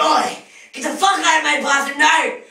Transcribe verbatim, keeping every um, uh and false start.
Oi! Get the fuck out of my bathroom now!